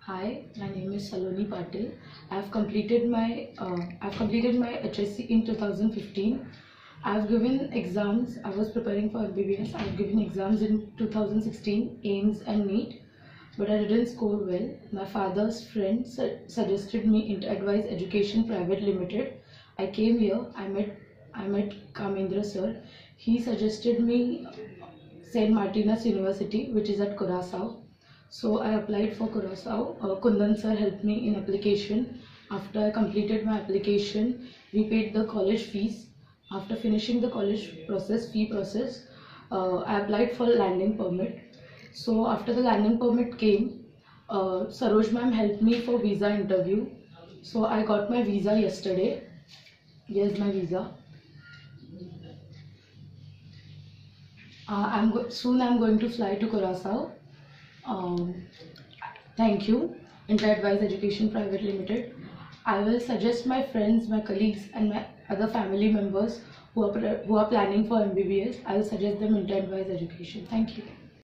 Hi, my name is Saloni Patil. I've completed my HSC in 2015. I've given exams. I was preparing for MBBS. I've given exams in 2016, AIMS and NEET, but I didn't score well. My father's friend suggested me Interedwise Education Pvt Ltd. I came here. I met Kamendra sir. He suggested me St. Martinus University, which is at Curacao. So I applied for Curacao. Kundan sir helped me in application. After I completed my application, we paid the college fees. After finishing the college fee process, I applied for landing permit. So after the landing permit came, Saroj ma'am helped me for visa interview. So I got my visa yesterday. Here's my visa. Soon I'm going to fly to Curacao. Thank you, Interedwise Education Pvt Ltd. I will suggest my friends, my colleagues, and my other family members who are planning for MBBS. I will suggest them Interedwise Education. Thank you.